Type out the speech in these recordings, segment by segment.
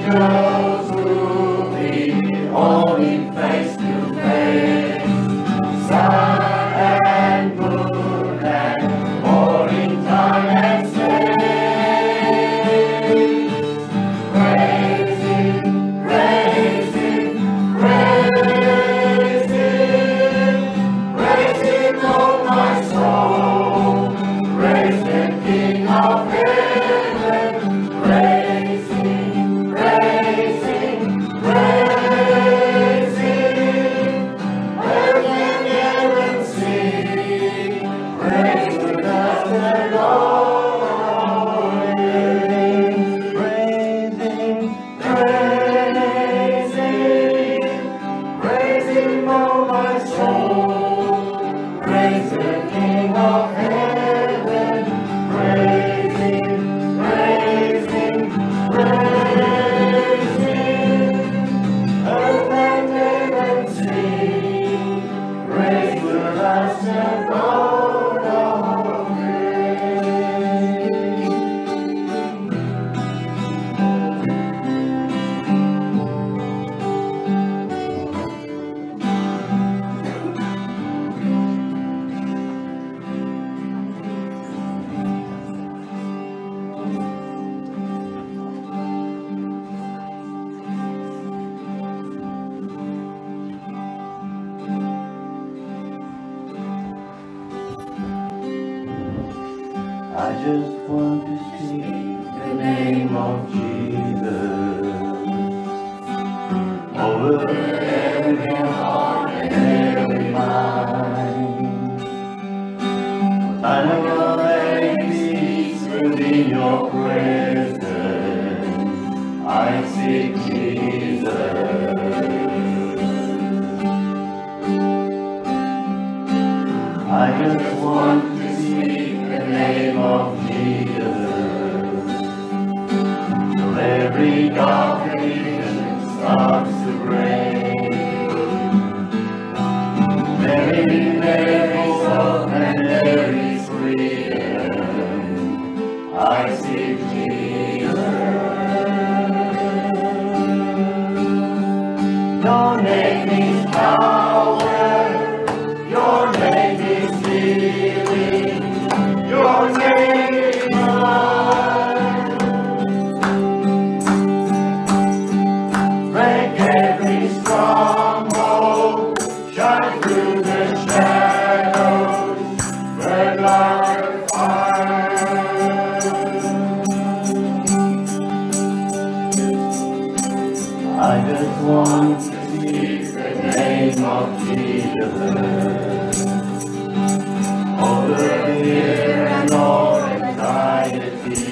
angels rule thee, all in face to face. Sun and moon and morning time and space. Praise Him, praise Him, praise Him. Praise Him, oh my soul. Praise the King of heaven. Praise Him, praise Him, praise Him. Earth and heaven sing. Praise the Master Lord of days. Praise Him, praise Him. Praise Him, oh my soul. Praise the King of heaven. Praise Him, praise Him, praise Him. Earth and heaven sing. Praise the Master God of grace. I just want to speak the name of Jesus over every heart and every mind. I know there is peace within your presence. I seek Jesus. I just want to speak the name of Jesus, till every dark vision starts to break. There is hope and there is freedom. I seek Jesus. Your name is power. Your name is healing. Your name is life. Break every stronghold. Shine through the shadows. Burn like a fire. I just want to speak the name of Jesus over fear and all anxiety.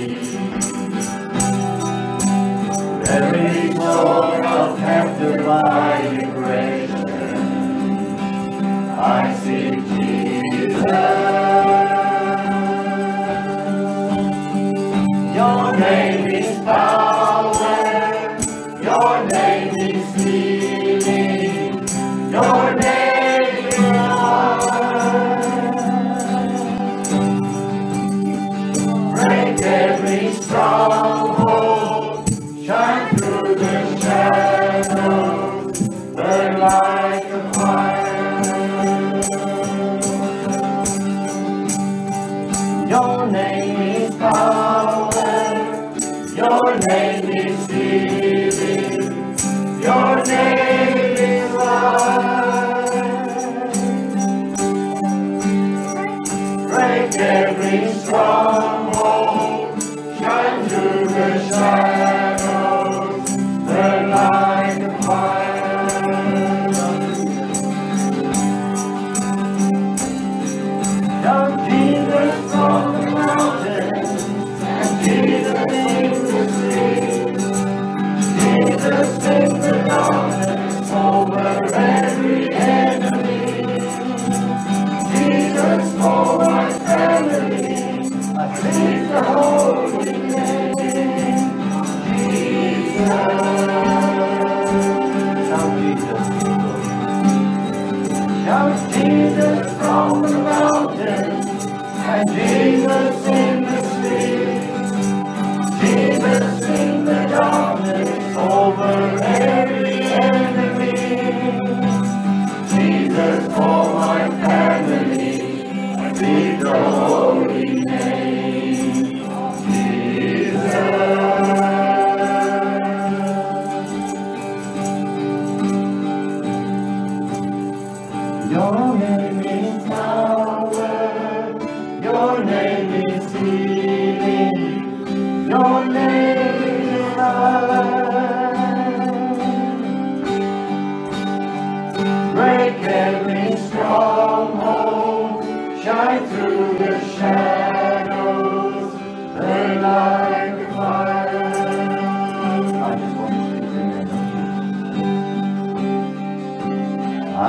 Every soul held captive by depression, I seek Jesus. Your name is power. Your name is healing. Your name is life. Break every stronghold. Shine through the shadows. Burn like a fire. Your name is power. Your name is healing. Your name is life. Break every stronghold. Shine through the shadows. Burn like a fire. Young Jesus from the mountains, and Jesus in the sea. Jesus in the darkness over every enemy. Jesus for my family, I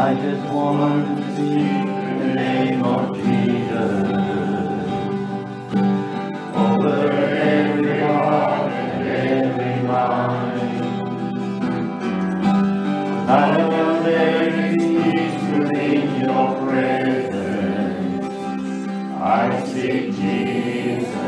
I just want to speak the name of Jesus over every heart and every mind. I know there is peace within your presence. I speak Jesus.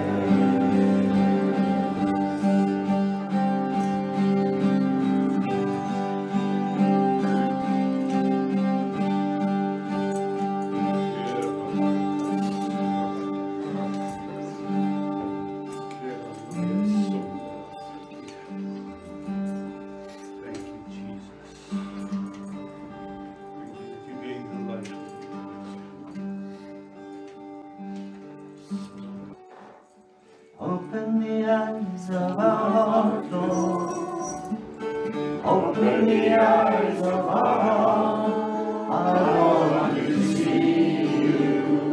Open the eyes of our heart, Lord. Open the eyes of our heart. I want to see you.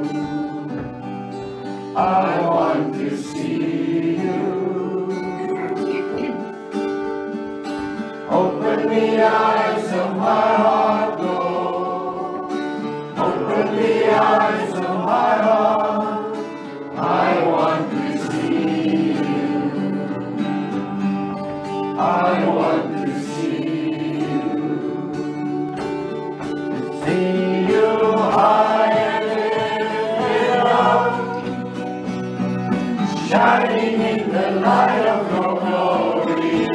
I want to see you. Open the eyes of my heart, Lord. Open the eyes of my heart. I want to see you. I want to see you. To see you high and lifted up, shining in the light of your glory.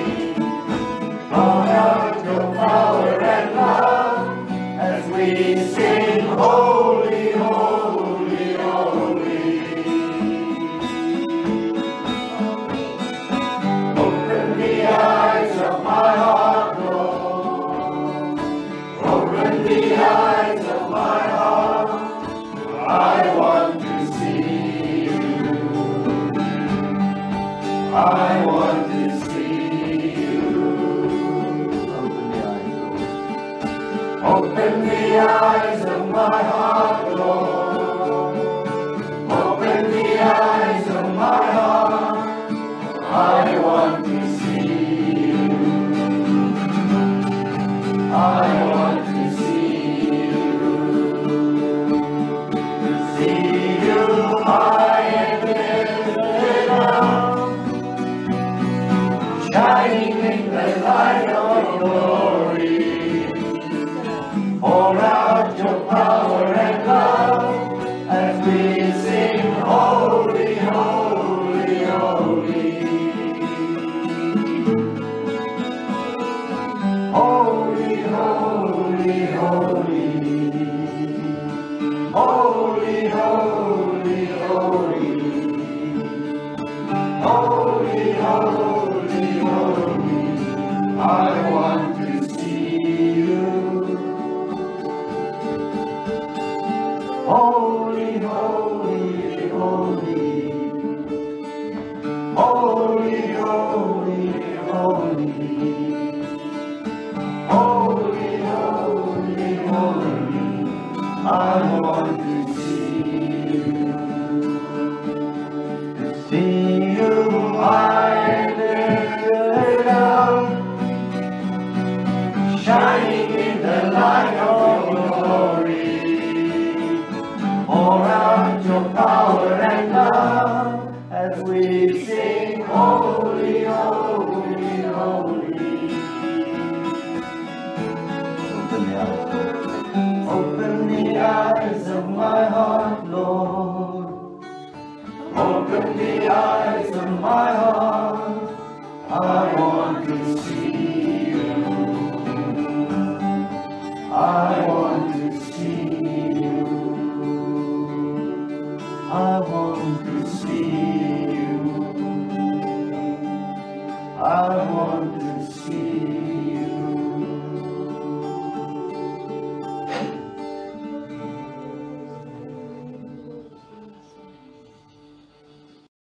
Pour out your power and love as we sing holy, holy, holy. Open the eyes of my heart, Lord. Open the eyes of my heart. I want to see you. I want to see you. Open the eyes of my heart, Lord. Open the eyes of my heart. I want to see you. I want to see you. To see you high and lifted up, shining in the light of your glory. Pour out your power and love as we sing holy, holy, holy. Holy, holy, holy. Holy, holy, holy. Holy, holy, holy. I want to see you. Holy, holy, holy. Holy, holy, holy. Holy, holy, holy. I want to see you. To see you high and lifted up, shining in the light of your glory. Pour out your power and love as we sing holy, holy, holy. Open the eyes of my heart, Lord. Open the eyes of my heart. I want to see you. I want to see you. I want